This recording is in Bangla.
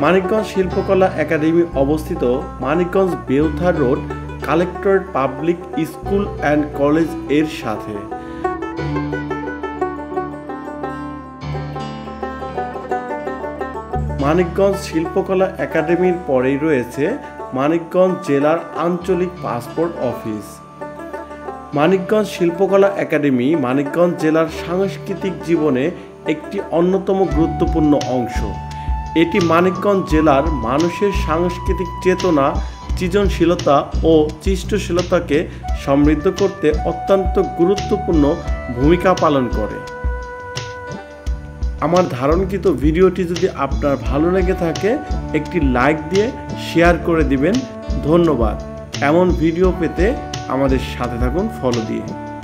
মানিকগঞ্জ শিল্পকলা একাডেমি অবস্থিত Manikganj Beutha road collectorate public school and college এর সাথে। মানিকগঞ্জ শিল্পকলা একাডেমির পরেই রয়েছে মানিকগঞ্জ জেলার আঞ্চলিক passport office. Manikganj Shilpakala academy Manikganj জেলার সাংস্কৃতিক জীবনে একটি অন্যতম গুরুত্বপূর্ণ অংশ। এটি মানিকগঞ্জ জেলার মানুষের সাংস্কৃতিক চেতনা, সৃজনশীলতা ও সৃষ্টিশীলতাকে সমৃদ্ধ করতে অত্যন্ত গুরুত্বপূর্ণ ভূমিকা পালন করে। আমার ধারণকৃত ভিডিওটি যদি আপনার ভালো লেগে থাকে একটি লাইক দিয়ে শেয়ার করে দিবেন। ধন্যবাদ। এমন ভিডিও পেতে আমাদের সাথে থাকুন ফলো দিয়ে।